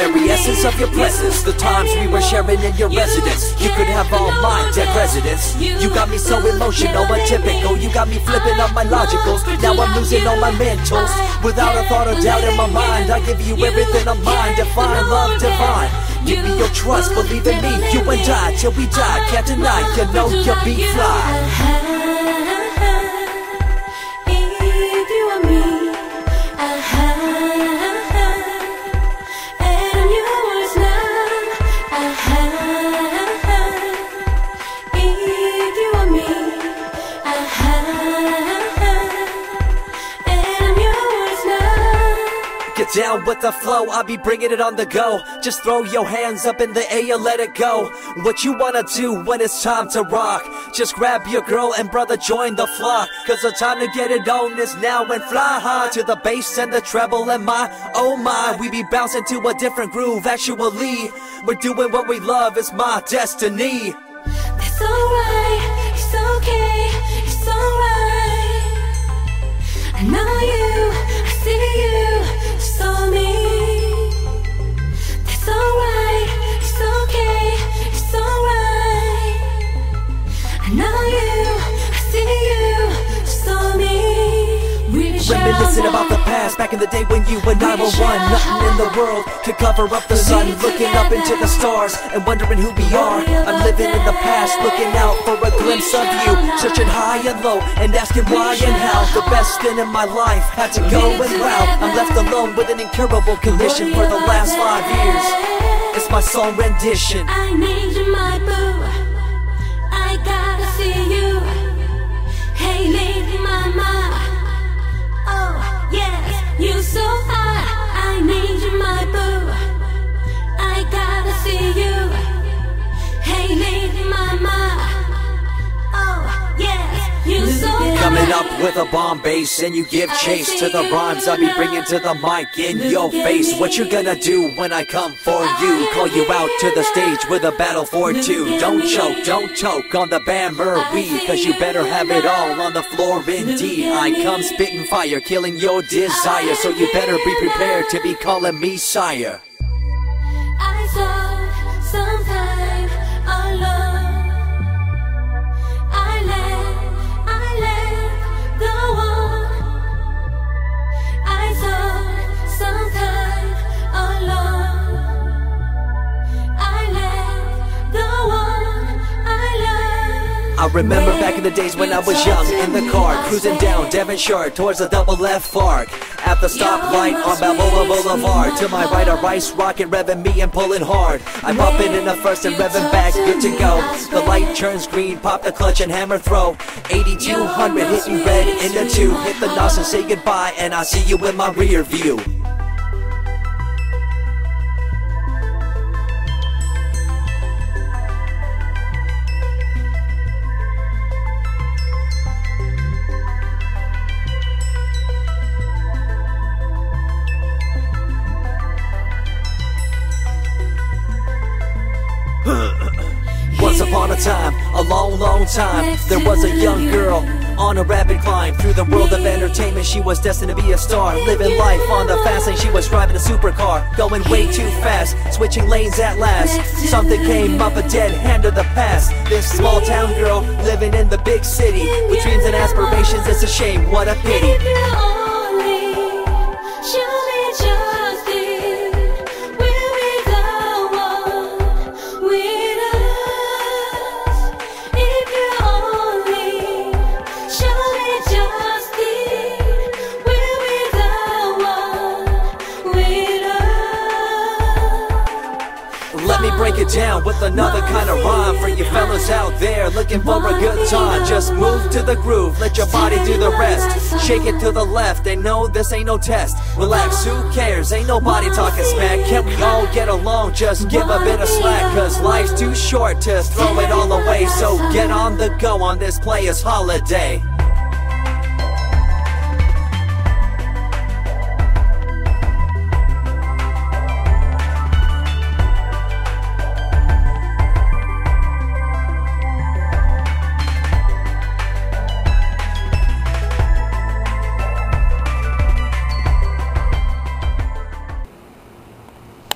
very essence of your presence. The times we were sharing in your residence, you could have all my dead residents. You got me so emotional, atypical. You got me flipping up my logicals. Now I'm losing all my mentals. Without a thought or doubt in my mind, I give you everything of mine. Define love divine. Give me your trust, believe in me. You and I, till we die, can't deny. You know you'll be fly. Get down with the flow, I'll be bringing it on the go. Just throw your hands up in the air, let it go. What you wanna do when it's time to rock? Just grab your girl and brother, join the flock. Cause the time to get it on is now and fly high to the bass and the treble and my, oh my. We be bouncing to a different groove, actually. We're doing what we love, it's my destiny. That's alright, it's okay, it's alright. I know you, I see you. So me, that's alright, it's okay, it's alright. I know you, I see you, so me. Reminiscing about the past, back in the day when you and I were one. Nothing in the world could cover up the sun. Looking up into the stars and wondering who we are. I'm living in the past, looking out for a glimpse of you. Searching high and low and asking why and how. The best thing in my life had to go and wow. I'm left alone with an incurable condition for the last 5 years. It's my song rendition. I need you, my boo. I gotta see you. Hey, lady mama. Oh, yes, you so hot. I need you, my boo. I gotta see you. Hey, lady mama. Oh, yes, you so hot. Coming up with a bomb bass and you give chase to the rhymes I be bringing to the mic in your face. What you gonna do when I come for you? Call you out to the stage with a battle for two. Don't choke on the bambury, cause you better have it all on the floor indeed. I come spitting fire, killing your desire, so you better be prepared to be calling me sire. I saw some time alone. I let go on. I saw some time alone. I let go on. I remember back in the days when I was young, in the car, cruising down Devonshire towards the double left arc. At the stoplight on Balboa Boulevard, to my right a rice rocket revving me and pulling hard. I'm bumping in the first and revving back, good to go. The light turns green, pop the clutch and hammer throw. 8200 hitting red in the 2. Hit the NOS and say goodbye, and I see you in my rear view. Once upon a time, a long time, there was a young girl on a rapid climb through the world of entertainment. She was destined to be a star, living life on the fast lane. She was driving a supercar, going way too fast, switching lanes at last. Something came up, a dead hand of the past. This small town girl living in the big city with dreams and aspirations. It's a shame, what a pity. Break it down with another kind of rhyme for you fellas out there looking for a good time. Just move to the groove, let your body do the rest. Shake it to the left, they know this ain't no test. Relax, who cares, ain't nobody talking smack. Can't we all get along, just give a bit of slack. Cause life's too short to throw it all away. So get on the go on this player's holiday.